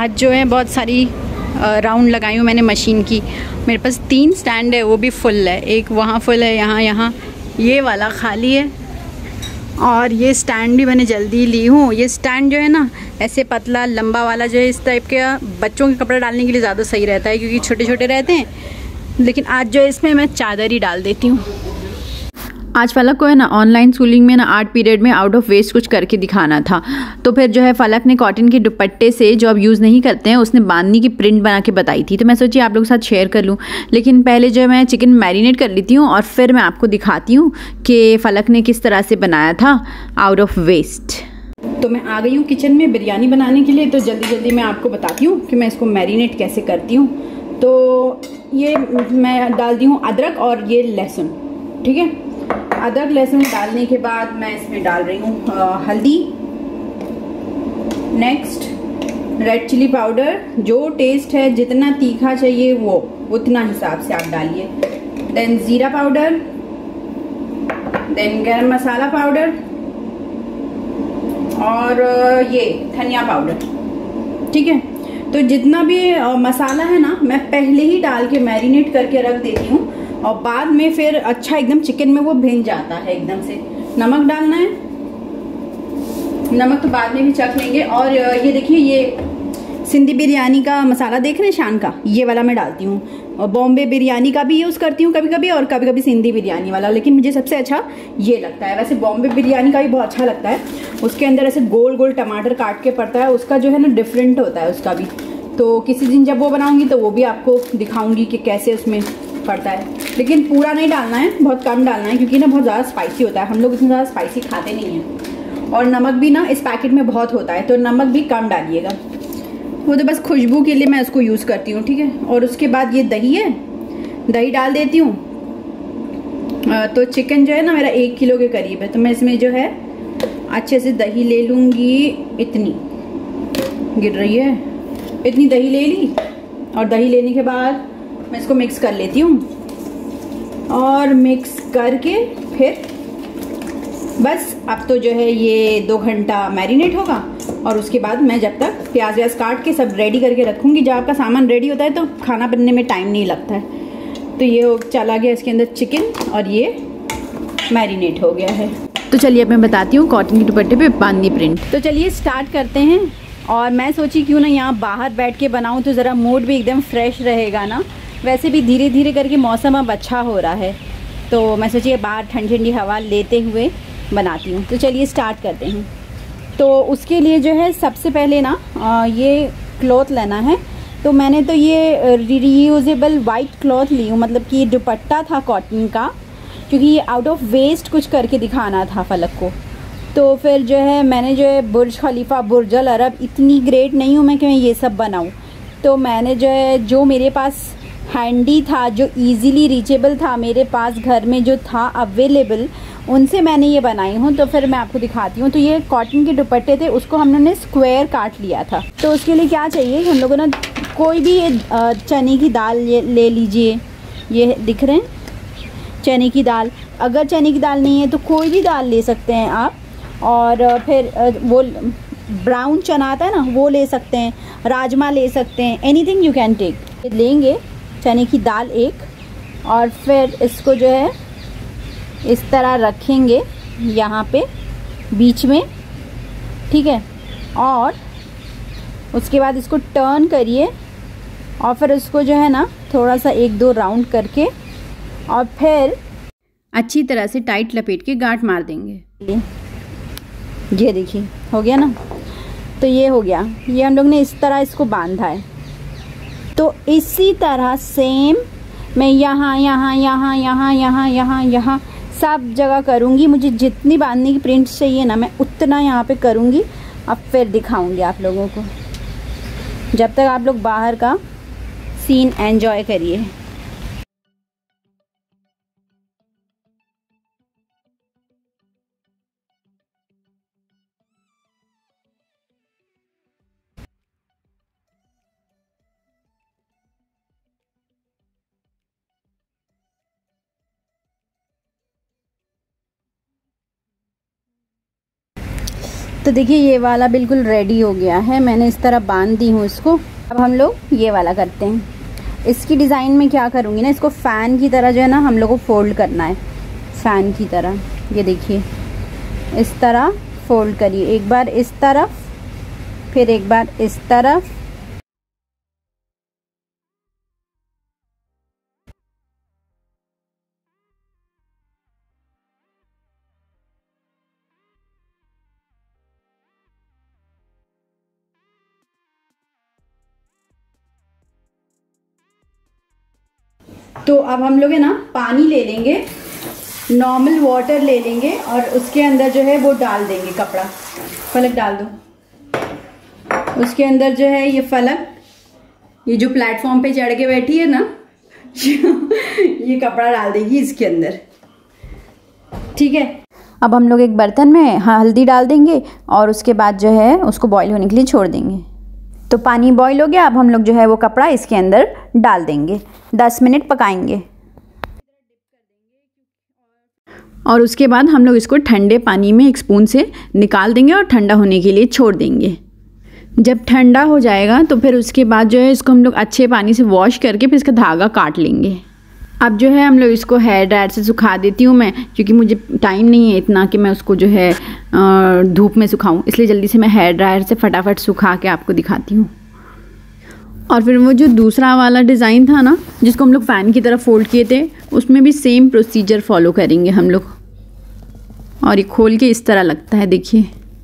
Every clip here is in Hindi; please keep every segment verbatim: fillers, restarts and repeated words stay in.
आज जो है बहुत सारी राउंड लगाई हूँ मैंने मशीन की। मेरे पास तीन स्टैंड है, वो भी फुल है। एक वहाँ फुल है, यहाँ यहाँ ये वाला खाली है। और ये स्टैंड भी मैंने जल्दी ली हूँ। ये स्टैंड जो है ना ऐसे पतला लंबा वाला जो है, इस टाइप के बच्चों के कपड़े डालने के लिए ज़्यादा सही रहता है क्योंकि छोटे छोटे रहते हैं। लेकिन आज जो है इसमें मैं चादर ही डाल देती हूँ। आज फलक को है ना ऑनलाइन स्कूलिंग में ना आर्ट पीरियड में आउट ऑफ वेस्ट कुछ करके दिखाना था। तो फिर जो है फलक ने कॉटन के दुपट्टे से, जो अब यूज़ नहीं करते हैं, उसने बांधनी की प्रिंट बना के बताई थी। तो मैं सोची आप लोगों के साथ शेयर कर लूँ। लेकिन पहले जो है मैं चिकन मैरिनेट कर लेती हूँ और फिर मैं आपको दिखाती हूँ कि फलक ने किस तरह से बनाया था आउट ऑफ वेस्ट। तो मैं आ गई हूँ किचन में बिरयानी बनाने के लिए। तो जल्दी जल्दी मैं आपको बताती हूँ कि मैं इसको मैरिनेट कैसे करती हूँ। तो ये मैं डालती हूँ अदरक और ये लहसुन, ठीक है। अदरक लहसुन डालने के बाद मैं इसमें डाल रही हूँ हल्दी, नेक्स्ट रेड चिली पाउडर। जो टेस्ट है, जितना तीखा चाहिए वो उतना हिसाब से आप डालिए। देन जीरा पाउडर, देन गरम मसाला पाउडर और ये धनिया पाउडर, ठीक है। तो जितना भी मसाला है ना मैं पहले ही डाल के मैरिनेट करके रख देती हूँ और बाद में फिर अच्छा एकदम चिकन में वो भिन जाता है एकदम से। नमक डालना है, नमक तो बाद में भी चख लेंगे। और ये देखिए, ये सिंधी बिरयानी का मसाला देख रहे हैं शान का, ये वाला मैं डालती हूँ। और बॉम्बे बिरयानी का भी यूज़ करती हूँ कभी कभी, और कभी कभी सिंधी बिरयानी वाला, लेकिन मुझे सबसे अच्छा ये लगता है। वैसे बॉम्बे बिरयानी का भी बहुत अच्छा लगता है। उसके अंदर ऐसे गोल गोल टमाटर काट के पड़ता है, उसका जो है ना डिफरेंट होता है उसका भी। तो किसी दिन जब वो बनाऊंगी तो वो भी आपको दिखाऊंगी कि कैसे उसमें पड़ता है। लेकिन पूरा नहीं डालना है, बहुत कम डालना है क्योंकि ना बहुत ज़्यादा स्पाइसी होता है। हम लोग इतना ज़्यादा स्पाइसी खाते नहीं हैं। और नमक भी ना इस पैकेट में बहुत होता है, तो नमक भी कम डालिएगा। वो तो बस खुशबू के लिए मैं उसको यूज़ करती हूँ, ठीक है। और उसके बाद ये दही है, दही डाल देती हूँ। तो चिकन जो है ना मेरा एक किलो के करीब है, तो मैं इसमें जो है अच्छे से दही ले लूँगी। इतनी गिर रही है, इतनी दही ले ली। और दही लेने के बाद मैं इसको मिक्स कर लेती हूँ और मिक्स करके फिर बस अब तो जो है ये दो घंटा मैरिनेट होगा। और उसके बाद मैं जब तक प्याज व्याज काट के सब रेडी करके रखूँगी। जब आपका सामान रेडी होता है तो खाना बनने में टाइम नहीं लगता है। तो ये चला गया इसके अंदर चिकन और ये मैरिनेट हो गया है। तो चलिए अब मैं बताती हूँ कॉटन के दुपट्टे पे बांधनी प्रिंट। तो चलिए स्टार्ट करते हैं। और मैं सोची क्यों ना यहाँ बाहर बैठ के बनाऊँ तो ज़रा मूड भी एकदम फ्रेश रहेगा ना। वैसे भी धीरे धीरे करके मौसम अब अच्छा हो रहा है, तो मैं सोचिए बाहर ठंडी ठंडी हवा लेते हुए बनाती हूँ। तो चलिए स्टार्ट करते हैं। तो उसके लिए जो है सबसे पहले ना आ, ये क्लॉथ लेना है। तो मैंने तो ये रीयूजेबल वाइट क्लॉथ ली हूँ, मतलब कि दुपट्टा था कॉटन का, क्योंकि ये आउट ऑफ वेस्ट कुछ करके दिखाना था फलक को। तो फिर जो है मैंने जो है बुर्ज खलीफा, बुर्ज अल अरब, इतनी ग्रेट नहीं हूँ मैं कि मैं ये सब बनाऊँ। तो मैंने जो है जो मेरे पास हैंडी था, जो इजीली रीचेबल था, मेरे पास घर में जो था अवेलेबल, उनसे मैंने ये बनाई हूँ। तो फिर मैं आपको दिखाती हूँ। तो ये कॉटन के दुपट्टे थे, उसको हम लोगों ने स्क्वायर काट लिया था। तो उसके लिए क्या चाहिए, हम लोगों ने कोई भी चने की दाल ले लीजिए। ये दिख रहे हैं चने की दाल। अगर चने की दाल नहीं है तो कोई भी दाल ले सकते हैं आप। और फिर वो ब्राउन चना आता है ना, वो ले सकते हैं। राजमा ले सकते हैं, एनीथिंग यू कैन टेक। लेंगे चने की दाल एक, और फिर इसको जो है इस तरह रखेंगे यहाँ पे बीच में, ठीक है। और उसके बाद इसको टर्न करिए और फिर उसको जो है ना थोड़ा सा एक दो राउंड करके और फिर अच्छी तरह से टाइट लपेट के गांठ मार देंगे। ये देखिए हो गया ना। तो ये हो गया, ये हम लोग ने इस तरह इसको बांधा है। तो इसी तरह सेम मैं यहाँ यहाँ यहाँ यहाँ यहाँ यहाँ यहाँ सब जगह करूँगी। मुझे जितनी बांधने की प्रिंट चाहिए ना मैं उतना यहाँ पे करूँगी। अब फिर दिखाऊँगी आप लोगों को। जब तक आप लोग बाहर का सीन एंजॉय करिए। तो देखिए ये वाला बिल्कुल रेडी हो गया है, मैंने इस तरह बांध दी हूँ इसको। अब हम लोग ये वाला करते हैं। इसकी डिज़ाइन में क्या करूँगी ना, इसको फ़ैन की तरह जो है ना हम लोग को फोल्ड करना है, फ़ैन की तरह। ये देखिए इस तरह फोल्ड करिए, एक बार इस तरफ फिर एक बार इस तरफ। तो अब हम लोग है ना पानी ले लेंगे, नॉर्मल वाटर ले लेंगे और उसके अंदर जो है वो डाल देंगे कपड़ा। फलक डाल दो। उसके अंदर जो है ये फलक, ये जो प्लेटफॉर्म पे चढ़ के बैठी है ना ये कपड़ा डाल देगी इसके अंदर, ठीक है। अब हम लोग एक बर्तन में हल्दी डाल देंगे और उसके बाद जो है उसको बॉईल होने के लिए छोड़ देंगे। तो पानी बॉईल हो गया, अब हम लोग जो है वो कपड़ा इसके अंदर डाल देंगे, दस मिनट पकाएंगे और उसके बाद हम लोग इसको ठंडे पानी में एक स्पून से निकाल देंगे और ठंडा होने के लिए छोड़ देंगे। जब ठंडा हो जाएगा तो फिर उसके बाद जो है इसको हम लोग अच्छे पानी से वॉश करके फिर इसका धागा काट लेंगे। अब जो है हम लोग इसको हेयर ड्रायर से सुखा देती हूँ मैं, क्योंकि मुझे टाइम नहीं है इतना कि मैं उसको जो है धूप में सुखाऊं, इसलिए जल्दी से मैं हेयर ड्रायर से फटाफट सुखा के आपको दिखाती हूँ। और फिर वो जो दूसरा वाला डिज़ाइन था ना जिसको हम लोग फ़ैन की तरफ फोल्ड किए थे, उसमें भी सेम प्रोसीजर फॉलो करेंगे हम लोग। और ये खोल के इस तरह लगता है, देखिए।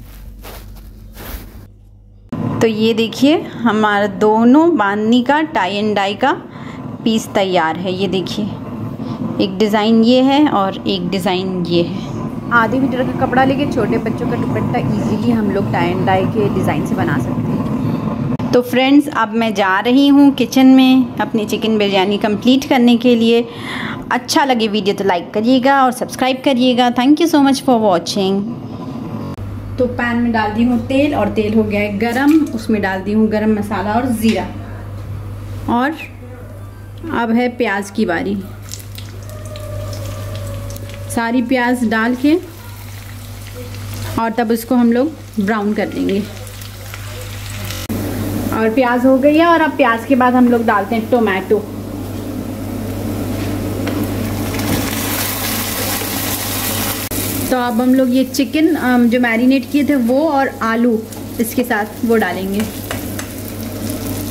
तो ये देखिए हमारा दोनों बांधनी का टाई एंड डाई का पीस तैयार है। ये देखिए एक डिज़ाइन ये है और एक डिज़ाइन ये है। आधे मीटर का कपड़ा लेके छोटे बच्चों का दुपट्टा इजीली हम लोग टाई एंड डाई के डिज़ाइन से बना सकते हैं। तो फ्रेंड्स अब मैं जा रही हूँ किचन में अपनी चिकन बिरयानी कंप्लीट करने के लिए। अच्छा लगे वीडियो तो लाइक करिएगा और सब्सक्राइब करिएगा। Thank you so much for watching. तो पैन में डाल दी हूँ तेल और तेल हो गया है गरम, उसमें डाल दी हूँ गरम मसाला और ज़ीरा। और अब है प्याज की बारी। सारी प्याज डाल के और तब उसको हम लोग ब्राउन कर देंगे। और प्याज हो गई है और अब प्याज के बाद हम लोग डालते हैं टोमेटो। तो अब हम लोग ये चिकन जो मैरिनेट किए थे वो और आलू इसके साथ वो डालेंगे।